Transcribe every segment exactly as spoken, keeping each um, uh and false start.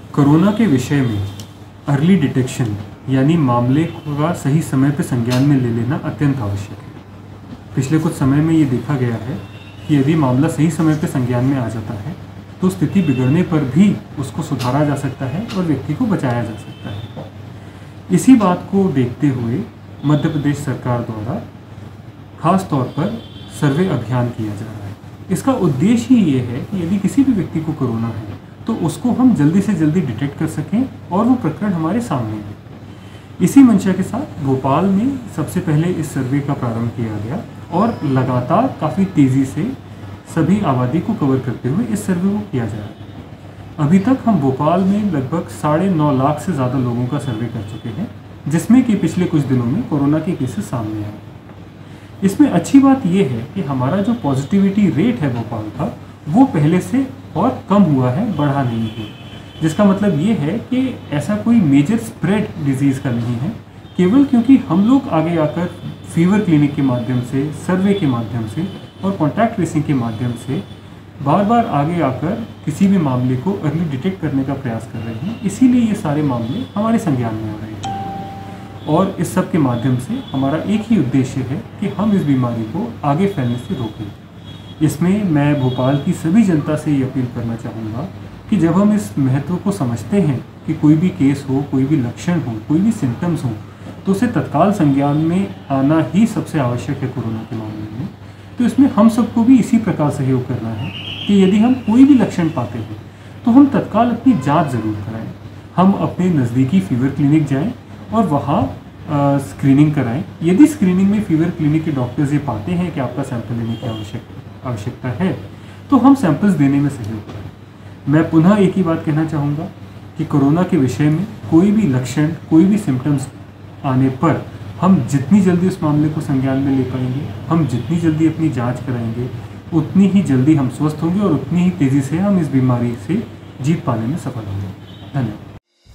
Corona के विषय में अर्ली डिटेक्शन यानी मामले का सही समय पर संज्ञान में ले लेना अत्यंत आवश्यक है। पिछले कुछ समय में ये देखा गया है कि यदि मामला सही समय पर संज्ञान में आ जाता है तो स्थिति बिगड़ने पर भी उसको सुधारा जा सकता है और व्यक्ति को बचाया जा सकता है। इसी बात को देखते हुए मध्य प्रदेश सरकार द्वारा खास तौर पर सर्वे अभियान किया जा रहा है। इसका उद्देश्य ही ये है कि यदि किसी भी व्यक्ति को कोरोना है तो उसको हम जल्दी से जल्दी डिटेक्ट कर सकें और वो प्रकरण हमारे सामने आए। इसी मंशा के साथ भोपाल में सबसे पहले इस सर्वे का प्रारंभ किया गया और लगातार काफ़ी तेज़ी से सभी आबादी को कवर करते हुए इस सर्वे को किया जा रहा है। अभी तक हम भोपाल में लगभग साढ़े नौ लाख से ज़्यादा लोगों का सर्वे कर चुके हैं, जिसमें कि पिछले कुछ दिनों में कोरोना के केसेस सामने आए। इसमें अच्छी बात यह है कि हमारा जो पॉजिटिविटी रेट है भोपाल का वो पहले से और कम हुआ है, बढ़ा नहीं है, जिसका मतलब ये है कि ऐसा कोई मेजर स्प्रेड डिजीज़ का नहीं है, केवल क्योंकि हम लोग आगे आकर फीवर क्लिनिक के माध्यम से, सर्वे के माध्यम से और कॉन्टैक्ट ट्रेसिंग के माध्यम से बार बार आगे आकर किसी भी मामले को अर्ली डिटेक्ट करने का प्रयास कर रहे हैं। इसीलिए ये सारे मामले हमारे संज्ञान में आ रहे हैं और इस सब के माध्यम से हमारा एक ही उद्देश्य है कि हम इस बीमारी को आगे फैलने से रोकें। इसमें मैं भोपाल की सभी जनता से ये अपील करना चाहूँगा कि जब हम इस महत्व को समझते हैं कि कोई भी केस हो, कोई भी लक्षण हो, कोई भी सिम्टम्स हो, तो उसे तत्काल संज्ञान में आना ही सबसे आवश्यक है कोरोना के मामले में। तो इसमें हम सबको भी इसी प्रकार सहयोग करना है कि यदि हम कोई भी लक्षण पाते हैं तो हम तत्काल अपनी जांच ज़रूर कराएं। हम अपने नज़दीकी फीवर क्लिनिक जाएं और वहाँ स्क्रीनिंग कराएं। यदि स्क्रीनिंग में फीवर क्लिनिक के डॉक्टर्स ये पाते हैं कि आपका सैंपल लेने की आवश्यक आवश्यकता है तो हम सैंपल्स देने में सहयोग करें। मैं पुनः एक ही बात कहना चाहूँगा कि कोरोना के विषय में कोई भी लक्षण, कोई भी सिम्टम्स आने पर हम जितनी जल्दी उस मामले को संज्ञान में ले पाएंगे, हम जितनी जल्दी अपनी जांच कराएंगे, उतनी ही जल्दी हम स्वस्थ होंगे और उतनी ही तेज़ी से हम इस बीमारी से जीत पाने में सफल होंगे। धन्यवाद।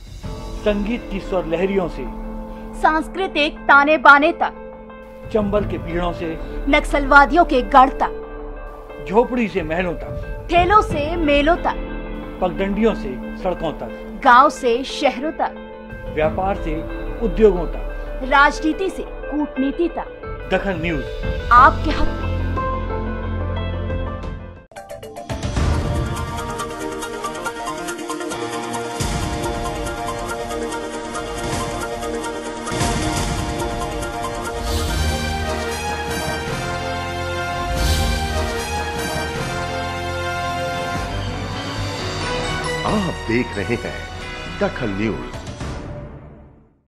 संगीत की स्वर लहरियों से सांस्कृतिक ताने बाने तक, चंबल के पीड़ों से नक्सलवादियों के गढ़ तक, झोपड़ी से महलों तक, ठेलों से मेलों तक, पगडंडियों से सड़कों तक, गांव से शहरों तक, व्यापार से उद्योगों तक, राजनीति से कूटनीति तक, दखल न्यूज आपके हक में। आप देख रहे हैं दखल न्यूज।